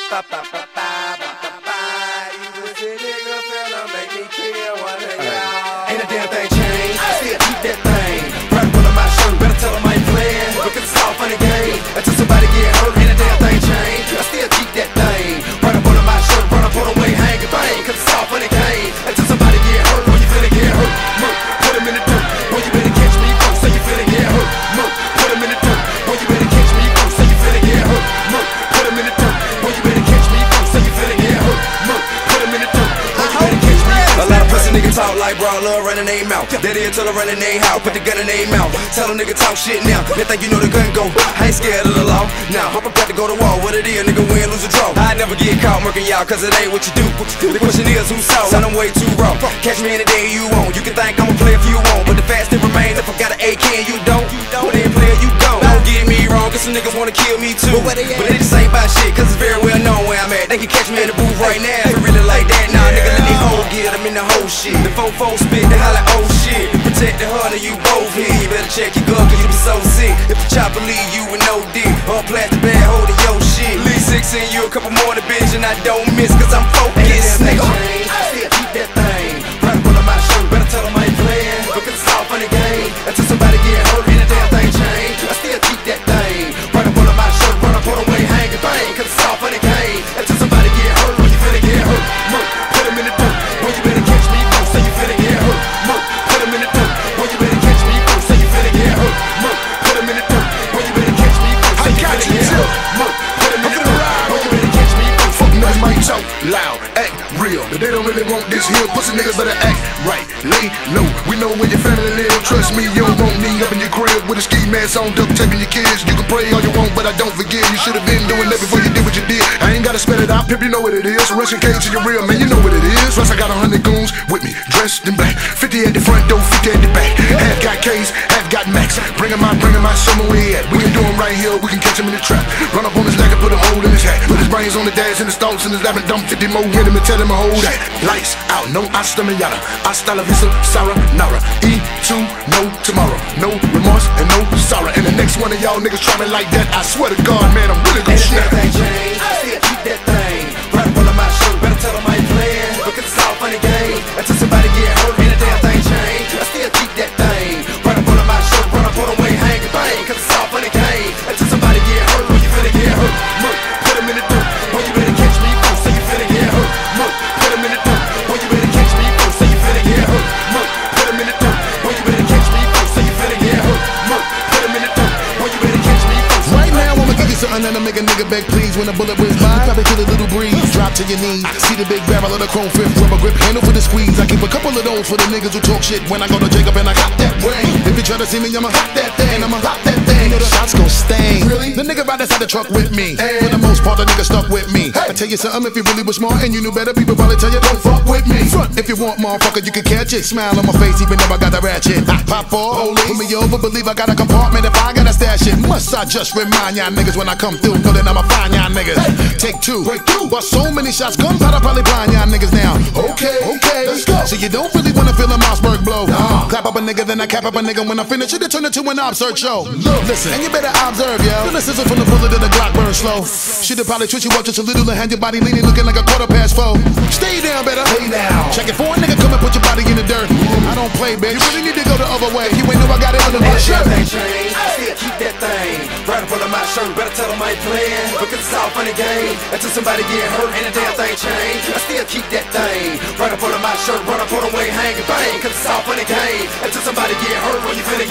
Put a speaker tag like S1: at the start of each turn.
S1: Ba ba ba ba ba ba ba. You was a nigga finna make me kill one of y'all. Ain't a damn thing changed. I still keep that thing right up under my shirt. Better tell 'em I ain't playing. Look, it's all funny game until somebody get hurt. Ain't a damn thing changed. I still keep that thing right up under my shirt. Run up on the way, hang and bang. 'Cause it's all funny game until somebody get hurt. When you finna get hurt, murk, put 'em in the dirt. Boy, you better catch me first, so you finna get hurt. Murk, put 'em in the dirt. Boy, you better catch me first, so you finna get hurt. Murk, put 'em in the dirt. Boy, you better catch me first, so you finna get hurt. Murk, put 'em in the dirt. Boy, you better catch me first. A lot of pussy niggas talk like bro, love running their mouth. That is till I run in their house, put the gun in their mouth. Tell them nigga talk shit now. They think you know the gun go. I ain't scared of the law. Now, I'm about to go to war. What it is, nigga, win, lose or draw. I never get caught murking y'all, cause it ain't what you do. The question is, who saw? Son, I'm way too raw. Catch me any day you want. You can think I'ma play if you want, but the fact still remains. If I got an AK and you don't, well then player you don't. Don't get me wrong, cause some niggas wanna kill me too. But they just ain't about shit, cause it's very well known where I'm at. They can catch me in the booth right now. If it really like that, nah, nigga, let me hold get them in the whole shit. The 4-4 spit, they holla, oh shit. Protect the heart of you both here. You better check your gun, cause you be so sick. If the chopper leave you with no dick, or plastic bag holding your shit. Leave 6 in you, a couple more to bitch, and I don't miss, cause I'm focused, nigga. I still keep that thing right up under my shirt. Better tell 'em I ain't playing, because it's all funny game until somebody get hurt. Ain't a damn thing changed. I still keep that thing right up under my shirt. Run up on the way, hang and bang, cause it's all funny game until somebody get hurt. When you finna get hurt, murk, put 'em in the dirt. Boy, you better catch me first, so you finna get hurt. Murk, put 'em in the dirt. Boy, you better catch me first, so you finna get hurt. Murk, put 'em in the dirt. Boy, you better catch me first, so you finna get hurt. Murk, put 'em in the dirt. Boy, you better catch me first.
S2: Fuck niggas might talk loud, act real, but they don't really want this here. Pussy niggas better act right, lay low. We know where your family live. Trust me, you don't want me up in your crib with a ski mask on, duct taping your kids. You can pray all you want, but I don't forget. You should have been doing that before you did what you did. I ain't gotta spell it out, pimp, you know what it is. Russian cage to your real man, you know what it is. Plus I got 100 goons with me, dressed in black. 50 at the front door, 50 at the back. Half got K's, half got Max. Bring 'em out, somewhere we at. We can do 'em right here, we can catch 'em in the trap. Run up on his neck and put a hole in his hat. Put his brains on the dash and his thoughts and his lap and dump 50 more. Hit him and tell him to hold that. Lights out, no hasta mañana. Hasta la vista, sayonara. E2, no tomorrow. No remorse and no sorrow. And the next one of y'all niggas try me like that, I swear to God, man, I'm really gonna snap.
S1: Ain't a damn thing changed. I still keep that thing right up under my shirt. Better tell 'em I ain't playing, because it's all funny game until somebody get hurt. Ain't a damn thing changed. I still keep that thing right up under my shirt. Run up on the way, hang and bang, cause it's all funny game until somebody get hurt. When you finna get hurt, murk, put 'em in the dirt. Boy, you better catch me first, so you finna get hurt. Murk, put 'em in the dirt. Boy, you better catch me first, so you finna get hurt. Murk, put 'em in the dirt. Boy, you better catch me first, so you finna get hurt. Murk, put 'em in the dirt. Boy, you better catch me first.
S3: Right now, I'ma give you something that'll make a nigga beg please. When a bullet whiz by, probably kill a little breeze. Drop to your knees, see the big barrel of the chrome fifth rubber grip handle for the squeeze. I keep a couple of those for the niggas who talk shit when I go to Jacob and I got that brain. If you try to see me, I'ma hop that thing, I'ma hop that thing. You know the shots gon' sting. Really? The nigga right inside the truck with me. For the most part, the nigga stuck with me. I tell you something, if you really was smart and you knew better, people probably tell you don't fuck with me. Front if you want, motherfucker, you can catch it. Smile on my face, even though I got a ratchet. Pop for put me over, believe I got a compartment if I gotta stash it. Must I just remind y'all niggas when I come through, know that I'ma find y'all niggas. Take two, break through. But so many shots, gunpowder probably blind y'all niggas now. Okay, let's go. So you don't really wanna feel a Mossberg blow. Clap up a nigga, then I cap up a nigga. When I finish it, turn it to an absurd show. Listen, and you better observe, yo. Feel the sizzle from the bullet of the Glock burn slow. Shit'll probably twitch you up just a little and hand your body leaning, looking like a quarter past 4. Stay down, better lay down. Check it for a nigga, come and put your body in the dirt. I don't play, bitch. You really need to go the other way. You ain't know I got it under my shirt.
S1: Ain't a damn thing changed. I still keep that thing right up under my shirt. Better tell 'em I ain't playing, because it's all funny game until somebody get hurt. Ain't a damn thing changed. I still keep that thing right up under my shirt. Run up on the way, hang and bang, cause it's all funny game until somebody get hurt. When you finna